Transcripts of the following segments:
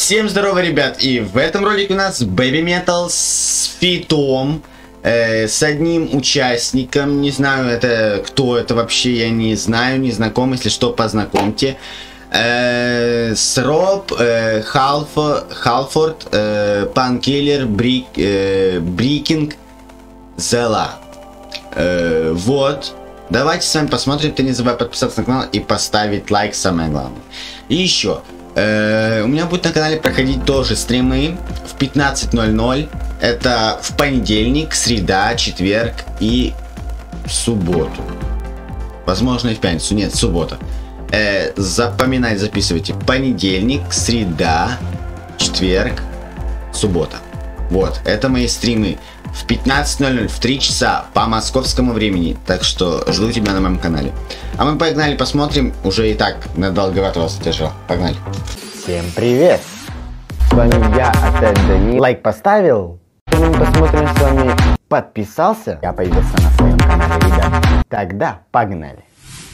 Всем здорово, ребят, и в этом ролике у нас Baby Metal с фитом, с одним участником, не знаю, это кто это вообще, я не знаю, не знаком, если что, познакомьте. С Роб, Халфорд, Панкиллер, Брикинг, Зела. Вот. Давайте с вами посмотрим. Ты не забывай подписаться на канал и поставить лайк, самое главное. И еще. У меня будет на канале проходить тоже стримы в 15:00. Это в понедельник, среда, четверг и субботу. Возможно и в пятницу. Нет, суббота. Запоминайте, записывайте. Понедельник, среда, четверг, суббота. Вот, это мои стримы в 15:00, в 3 часа по московскому времени. Так что жду тебя на моем канале. А мы погнали, посмотрим. Уже и так надолговато вас держал. Погнали. Всем привет! С вами я, опять Данил. Лайк поставил? Мы посмотрим с вами. Подписался? Я появился на своем канале, ребят. Тогда погнали.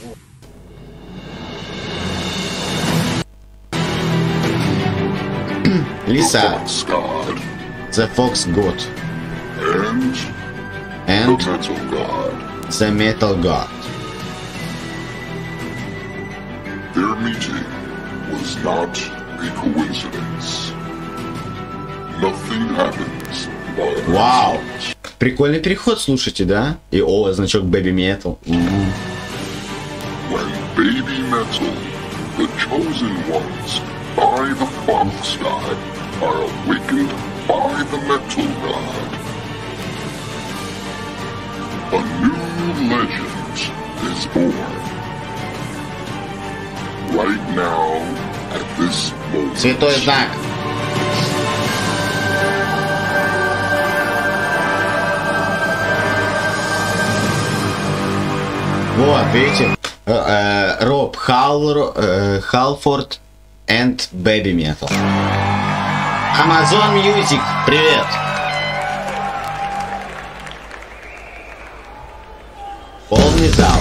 Лиса. The Fox God. And the Metal God. Their meeting was not a coincidence. Nothing happens by Вау! Прикольный переход, слушайте, да? И о, значок Baby Metal. When Baby Metal, the chosen ones by the Fox God, are awakened by the Metal God. A new legend is born. Right now, at this moment. Святой знак. Вот, видите? Роб, Халфорд and Baby Metal. Amazon Music, привет! Полный зал.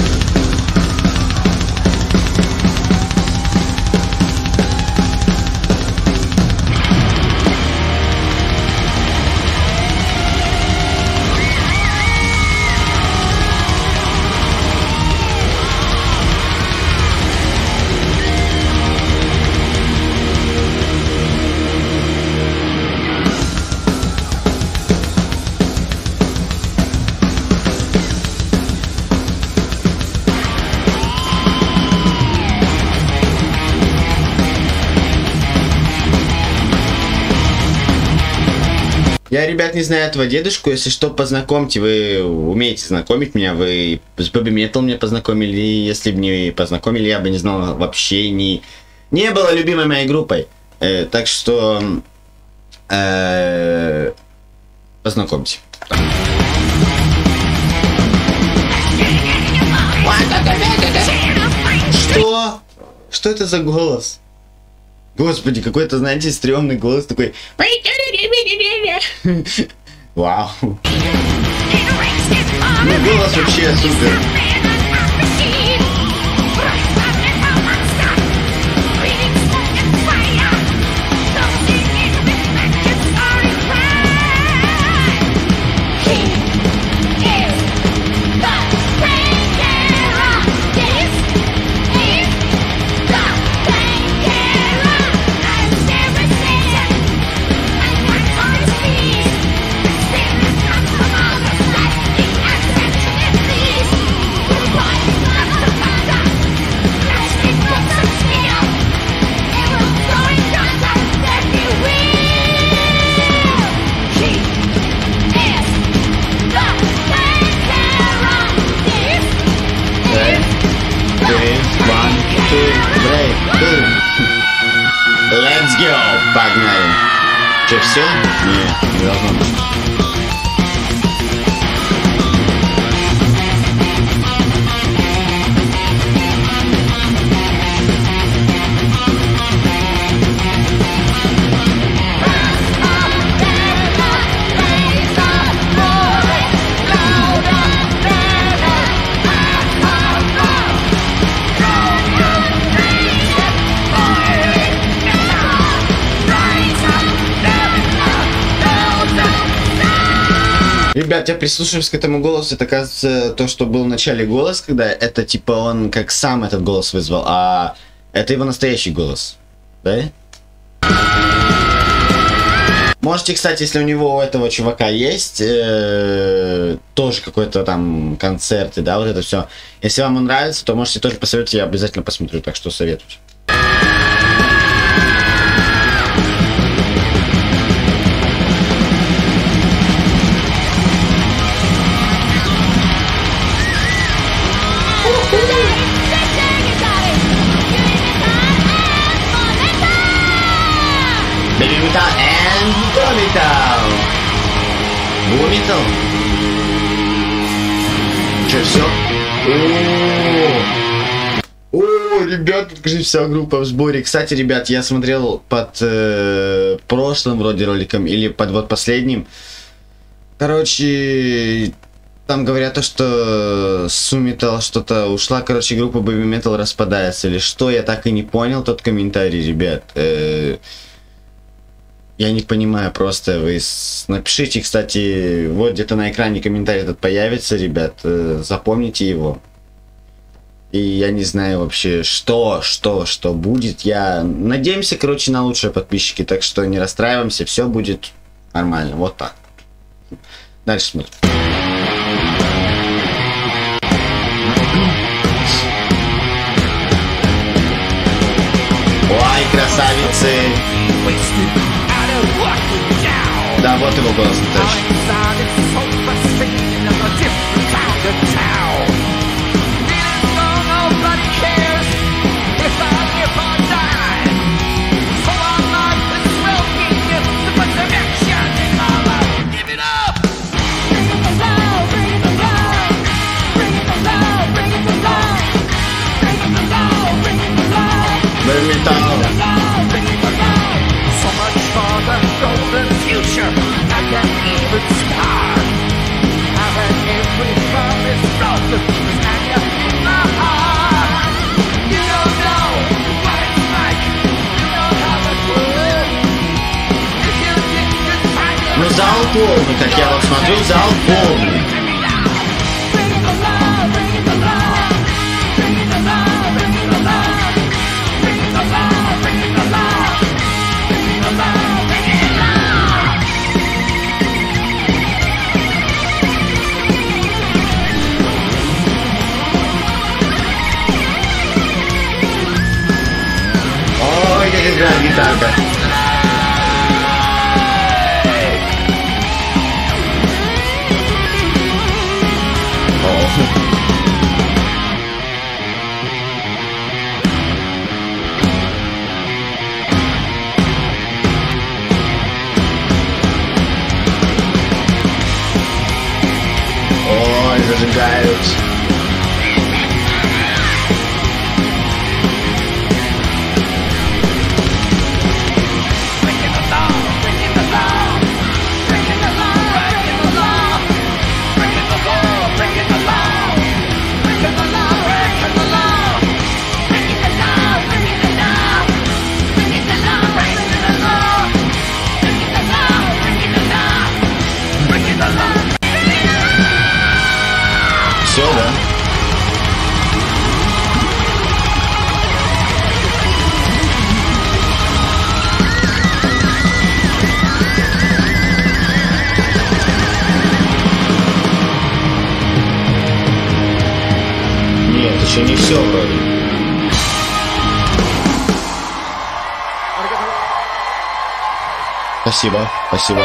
Я, ребят, не знаю этого дедушку, если что, познакомьте, вы умеете знакомить меня, вы с Baby Metal меня познакомили, если бы не познакомили, я бы не знал, вообще не было любимой моей группой, так что познакомьте. Что? Что это за голос? Господи, какой-то, знаете, стрёмный голос такой. Вау. Ну, голос вообще супер. Let's go! Погнали! Че, все? Нет, не должно быть. Ребят, я прислушиваюсь к этому голосу, это, кажется, то, что был в начале голос, когда это, типа, он как сам этот голос вызвал, а это его настоящий голос, да? Можете, кстати, если у него, у этого чувака есть тоже какой-то там концерты, да, вот это все. Если вам он нравится, то можете тоже посоветовать, я обязательно посмотрю, так что советуйте. Бумитал. Че, все? О, ребят, тут же вся группа в сборе. Кстати, ребят, я смотрел под прошлым вроде роликом или под вот последним. Короче, там говорят то, что Сумитал что-то ушла. Короче, группа Baby Metal распадается или что. Я так и не понял тот комментарий, ребят. Я не понимаю просто, вы напишите, кстати, вот где-то на экране комментарий этот появится, ребят, запомните его. И я не знаю вообще, что будет. Я надеемся, короче, на лучшие подписчики, так что не расстраиваемся, все будет нормально, вот так. Дальше смотрим. Ой, красавицы! Да, вот его голос настоящий. Ну зал полный, как я вот смотрю, зал полный. Ой, как играет гитарка. Ой, зажигают. Все, да? Нет, еще не все вроде. Спасибо, спасибо.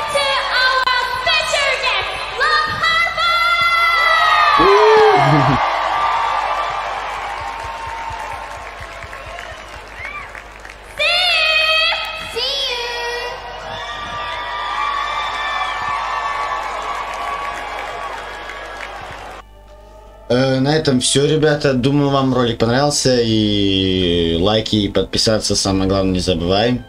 На этом все, ребята. Думаю, вам ролик понравился. И лайки, и подписаться, самое главное, не забывай.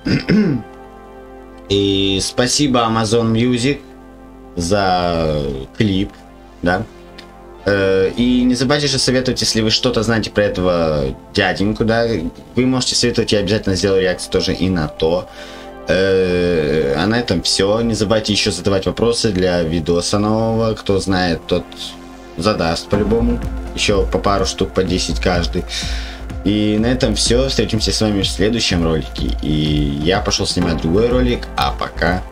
И спасибо Amazon Music за клип, да. И не забывайте же советовать, если вы что-то знаете про этого дяденьку, да. Вы можете советовать, я обязательно сделаю реакцию тоже и на то. А на этом все. Не забывайте еще задавать вопросы для видоса нового. Кто знает, тот задаст по-любому. Еще по пару штук, по 10 каждый. И на этом все. Встретимся с вами в следующем ролике. И я пошел снимать другой ролик. А пока.